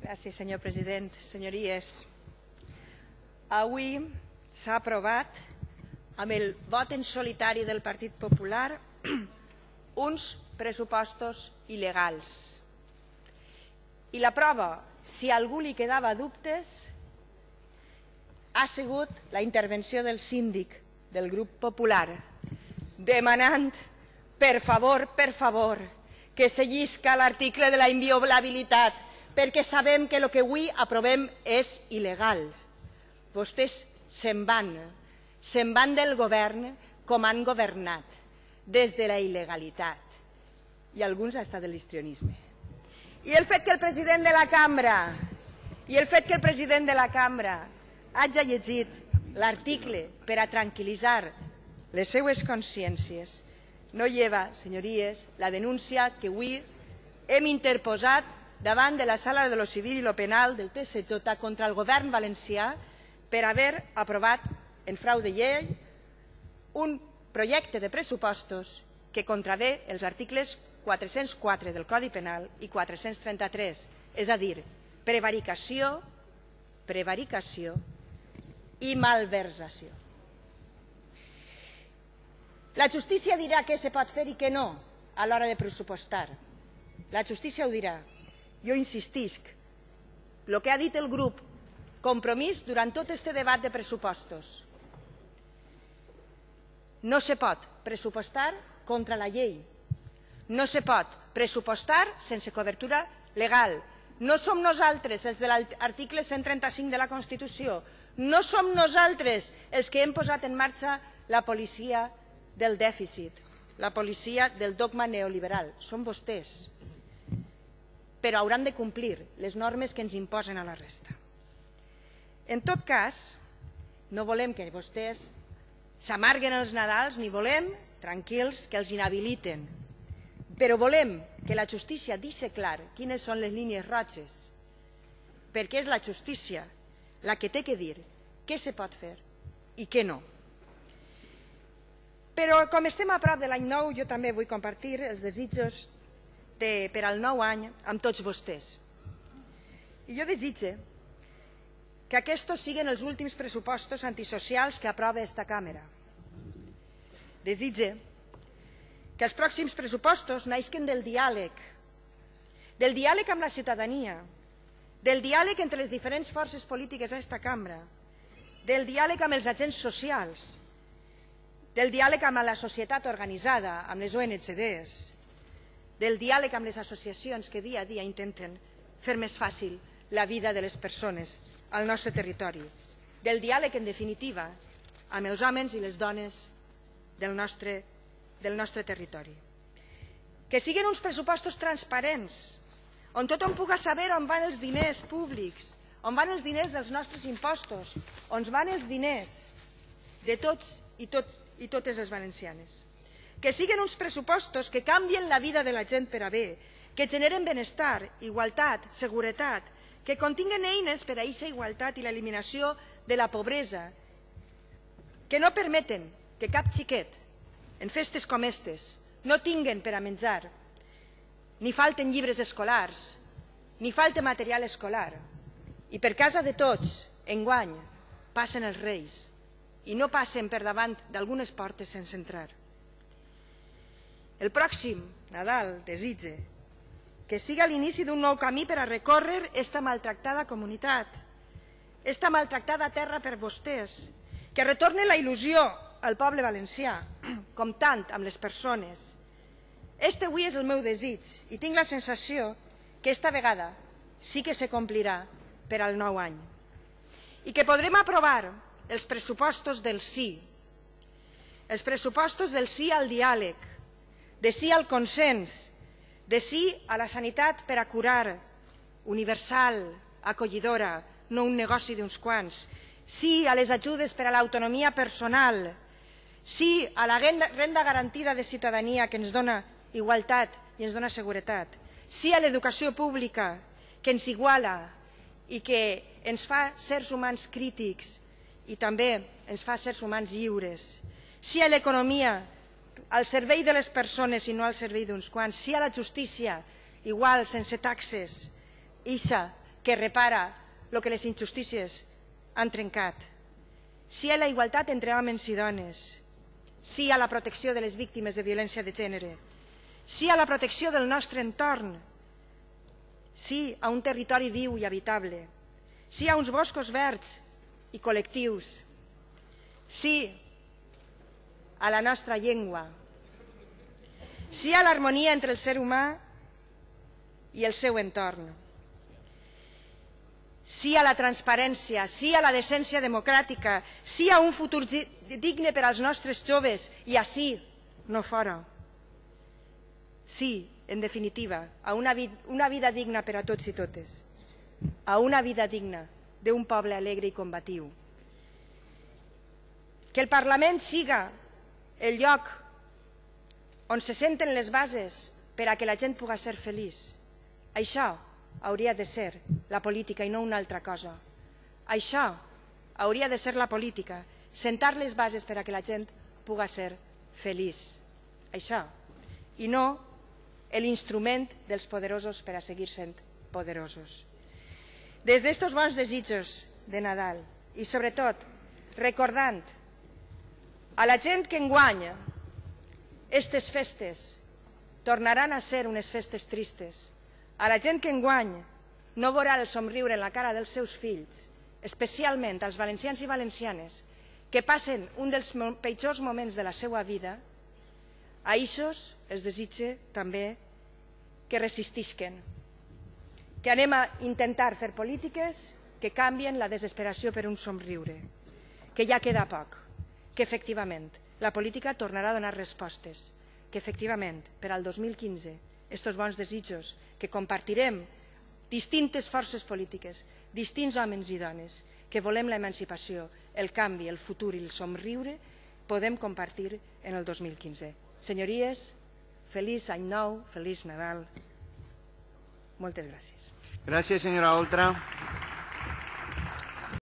Gràcies, senyor president. Senyories, avui s'ha aprovat, amb el vot en solitari del Partit Popular, uns pressupostos il·legals. I la prova, si a algú li quedava dubtes, ha sigut la intervenció del síndic del grup popular, demanant, per favor, que se llisca l'article de la inviolabilitat, perquè sabem que el que avui aprovem és il·legal. Vostès se'n van del govern com han governat, des de la il·legalitat. I alguns hasta de l'histrionisme. I el fet que el president de la cambra hagi llegit l'article per a tranquil·litzar les seues consciències no lleva, senyories, la denúncia que avui hem interposat davant de la Sala de lo Civil i lo Penal del TSJ contra el govern valencià per haver aprovat en frau de llei un projecte de pressupostos que contravé els articles 404 del Codi Penal i 433, és a dir, prevaricació i malversació. La justícia dirà què se pot fer i què no a l'hora de pressupostar. La justícia ho dirà. Jo insistisc. El que ha dit el grup Compromís durant tot aquest debat de pressupostos. No se pot pressupostar contra la llei. No se pot pressupostar sense cobertura legal. No som nosaltres els de l'article 135 de la Constitució. No som nosaltres els que hem posat en marxa la policia del dèficit, la policia del dogma neoliberal. Són vostès. Però hauran de complir les normes que ens imposen a la resta. En tot cas, no volem que vostès s'amarguen els Nadals ni volem, tranquils, que els inhabiliten. Però volem que la justícia deixi clar quines són les línies roges, perquè és la justícia la que té que dir què se pot fer i què no. Però com estem a prop de l'any nou, jo també vull compartir els desitjos per al nou any amb tots vostès. I jo desitge que aquests siguin els últims pressupostos antisocials que aprova aquesta càmera. Desitge que els pròxims pressupostos naixen del diàleg amb la ciutadania, del diàleg entre les diferents forces polítiques a aquesta cambra, del diàleg amb els agents socials, del diàleg amb la societat organitzada, amb les ONGs, del diàleg amb les associacions que dia a dia intenten fer més fàcil la vida de les persones al nostre territori, del diàleg, en definitiva, amb els homes i les dones del nostre territori. Que siguin uns pressupostos transparents, on tothom pugui saber on van els diners públics, on van els diners dels nostres impostos, on van els diners de tots i totes les valencianes. Que siguin uns pressupostos que canvien la vida de la gent per a bé, que generen benestar, igualtat, seguretat, que continguen eines per a aquesta igualtat i l'eliminació de la pobresa, que no permeten que cap xiquet, en festes com aquestes, no tinguen per a menjar, ni falten llibres escolars, ni falta material escolar, i per casa de tots, enguany, passen els reis, i no passen per davant d'algunes portes sense entrar. El pròxim Nadal desitge que siga l'inici d'un nou camí per a recórrer esta maltractada comunitat, esta maltractada terra per vostès, que retorne la il·lusió al poble valencià, com tant amb les persones. Este avui és el meu desig i tinc la sensació que esta vegada sí que se complirà per al nou any i que podrem aprovar els pressupostos del sí, els pressupostos del sí al diàleg, de sí al consens, de sí a la sanitat per a curar, universal, acollidora, no un negoci d'uns quants, sí a les ajudes per a l'autonomia personal, sí a la renda garantida de ciutadania que ens dona igualtat i ens dona seguretat, sí a l'educació pública que ens iguala i que ens fa sers humans crítics i també ens fa sers humans lliures, sí a l'economia al servei de les persones i no al servei d'uns quants, sí a la justícia igual, sense taxes, eixa que repara el que les injustícies han trencat. Sí a la igualtat entre homes i dones. Sí a la protecció de les víctimes de violència de gènere. Sí a la protecció del nostre entorn. Sí a un territori viu i habitable. Sí a uns boscos verds i col·lectius. Sí a la nostra llengua. Sí a l'harmonia entre el ser humà i el seu entorn. Sí a la transparència, sí a la decència democràtica, sí a un futur digne per als nostres joves i ací, no fora. Sí, en definitiva, a una vida digna per a tots i totes, a una vida digna d'un poble alegre i combatiu. Que el Parlament siga el lloc on se senten les bases per a que la gent pugui ser feliç. Això hauria de ser la política i no una altra cosa. Això hauria de ser la política, sentar les bases per a que la gent pugui ser feliç. Això, i no l'instrument dels poderosos per a seguir sent poderosos. Des d'estos bons desitjos de Nadal i sobretot recordant a la gent que enguany aquestes festes tornaran a ser unes festes tristes, a la gent que enguany no veurà el somriure en la cara dels seus fills, especialment als valencians i valencianes que passen un dels pitjors moments de la seva vida, a ells els desitge també que resistisquen, que anem a intentar fer polítiques que canvien la desesperació per un somriure, que ja queda poc, que efectivament la política tornarà a donar respostes, que efectivament per al 2015 estos bons desitjos que compartirem distintes forces polítiques, distints homes i dones, que volem l'emancipació, el canvi, el futur i el somriure, podem compartir en el 2015. Senyories, feliç any nou, feliç Nadal. Moltes gràcies. Gràcies, senyora Oltra.